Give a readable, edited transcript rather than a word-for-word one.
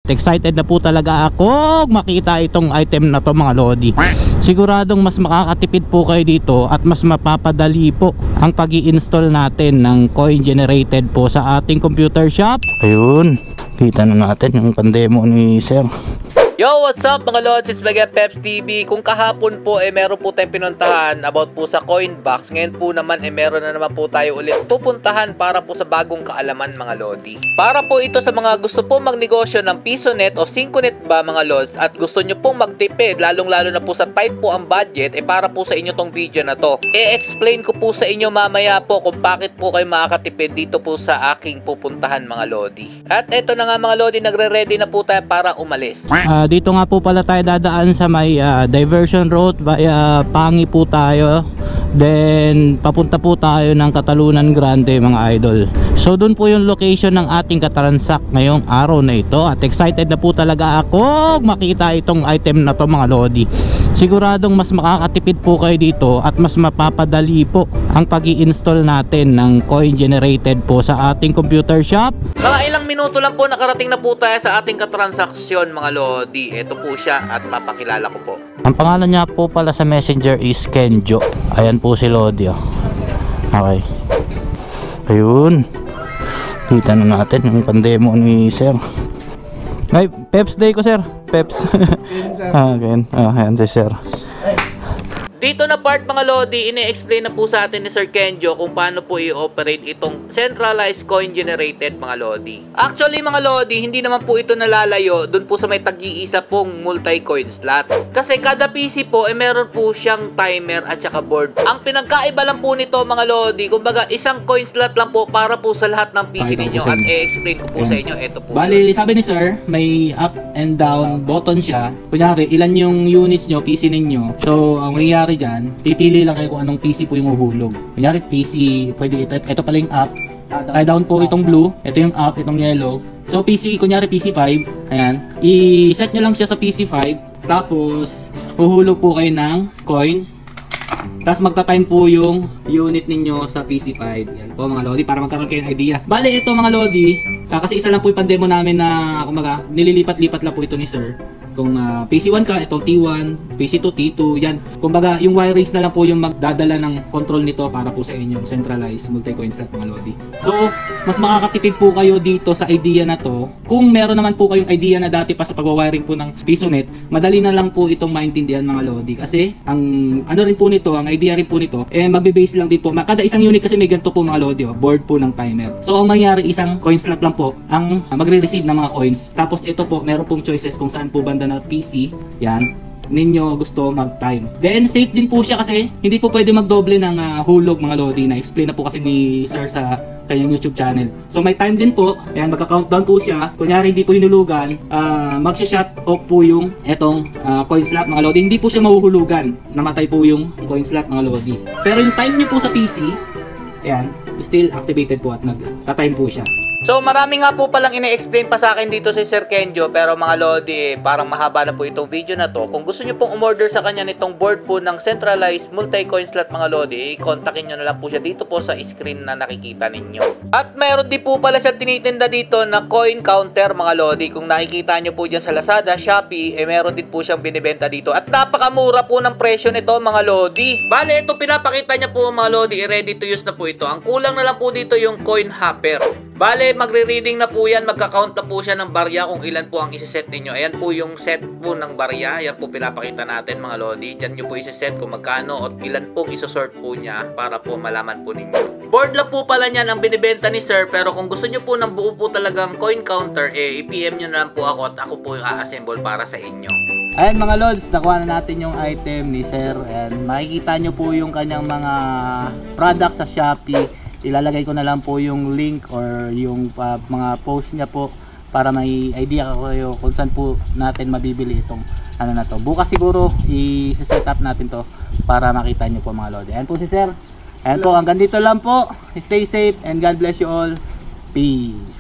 excited na po talaga ako makita itong item na to mga lodi. Siguradong mas makakatipid po kayo dito at mas mapapadali po ang pag-i-install natin ng coin generated po sa ating computer shop. Ayun, kita na natin yung pandemo ni sir. Yo, what's up mga lods? It's Mega Peps TV. Kung kahapon po meron po tayong pinuntahan about po sa Coinbox. Ngayon po naman meron na naman po tayo ulit pupuntahan para po sa bagong kaalaman mga lodi. Para po ito sa mga gusto po magnegosyo ng PisoNet o 5net ba mga lods at gusto nyo pong magtipid lalong lalo na po sa tight po ang budget para po sa inyo tong video na to. I-explain ko po sa inyo mamaya po kung bakit po kayo makakatipid dito po sa aking pupuntahan mga lodi. At eto na nga mga lodi, nagre-ready na po tayo para umalis. Dito nga po pala tayo dadaan sa may diversion route via Pangi po tayo. Then papunta po tayo ng Katalunan Grande mga idol. So doon po yung location ng ating katransak ngayong araw na ito. At excited na po talaga ako makita itong item na to mga lodi. Siguradong mas makakatipid po kayo dito at mas mapapadali po ang pag-i-install natin ng coin generated po sa ating computer shop. Mga ilang minuto lang po nakarating na po tayo sa ating katransaksyon mga lodi. Ito po siya at mapakilala ko po. Ang pangalan niya po pala sa messenger is Kenjo. Ayan po si Lodi oh. Okay. Ayun, kita na natin yung pandemo ni sir. Ay, Peps day ko sir. Peps. Okay. Ayan si sir. Dito na part mga lodi, ini-explain na po sa atin ni Sir Kenjo kung paano po i-operate itong centralized coin generated mga lodi. Actually mga lodi, hindi naman po ito nalalayo dun po sa may tag-iisa pong multi-coin slot. Kasi kada PC po meron po siyang timer at saka board. Ang pinagkaiba lang po nito mga lodi, kumbaga isang coin slot lang po para po sa lahat ng PC ninyo. At i-explain ko po sa inyo, ito po. Bali, sabi ni Sir, may up and down button siya. Kunyari, ilan yung units nyo, PC ninyo. So, ang mangyayari dyan, pipili lang kayo kung anong PC po yung uhulog. Kunyari PC, pwede ito pala yung up, down po itong blue, ito yung up, itong yellow. So PC, kunyari PC5, ayan, i-set nyo lang siya sa PC5, tapos uhulog po kayo ng coin, tapos magta-time po yung unit ninyo sa PC5. Yan po mga lodi, para magkaroon kayo ng idea. Bale ito mga lodi, kasi isa lang po yung pandemo namin na kumbaga nililipat-lipat lang po ito ni Sir. Kung PC1 ka, itong T1, PC2, T2, yan. Kumbaga, yung wirings na lang po yung magdadala ng control nito para po sa inyong centralized multi-coin slot mga lodi. So, mas makakatipid po kayo dito sa idea na to. Kung meron naman po kayong idea na dati pa sa pag-wiring po ng PisoNet, madali na lang po itong maintindihan mga lodi. Kasi, ang ano rin po nito, ang idea rin po nito, magbe-base lang din po. Kada isang unit kasi may ganito po mga lodi, board po ng timer. So, ang mangyari, isang coin slot lang po ang magre-receive ng mga coins. Tapos, ito po, meron pong choices kung saan po banda na PC, yan, ninyo gusto mag-time. Then safe din po siya kasi hindi po pwede magdoble ng hulog mga lodi. Na-explain na po kasi ni Sir sa kanyang YouTube channel. So may time din po, ayan, magka-countdown po siya. Kunyari hindi po hinulugan, magsha-shut off po yung etong coin slot mga lodi. Hindi po siya mahuhulugan, namatay po yung coin slot mga lodi. Pero yung time nyo po sa PC, ayan, still activated po at nagta-time po siya. So marami nga po palang ine-explain pa sa akin dito si Sir Kenjo, pero mga lodi, parang mahaba na po itong video na to. Kung gusto nyo pong umorder sa kanya nitong board po ng centralized multi-coin slot mga lodi, kontakin nyo na lang po siya dito po sa screen na nakikita ninyo. At meron din po pala siya tinitinda dito na coin counter mga lodi. Kung nakikita nyo po dyan sa Lazada, Shopee, meron din po siyang binibenta dito. At napakamura po ng presyo nito mga lodi. Bale, ito pinapakita niya po mga lodi, ready to use na po ito. Ang kulang na lang po dito yung coin hopper. Bale, magre-reading na po yan, magka-count na po siya ng barya kung ilan po ang isi-set ninyo. Ayan po yung set po ng barya, ayan po pinapakita natin mga lodi. Diyan nyo po isi-set kung magkano at ilan pong isosort po niya para po malaman po ninyo. Board lang po pala niyan ang binibenta ni Sir, pero kung gusto nyo po ng buo po talagang coin counter, i-PM nyo na lang po ako at ako po yung a-assemble para sa inyo. Ayan mga lods, nakuha na natin yung item ni Sir. And makikita nyo po yung kanyang mga products sa Shopee. Ilalagay ko na lang po yung link or yung mga post niya po para may idea kayo kung saan po natin mabibili itong ano na to. Bukas siguro i-set up natin to para makita nyo po mga lodi. Ayan po si Sir. Ayan po, hanggang dito lang po. Stay safe and God bless you all. Peace.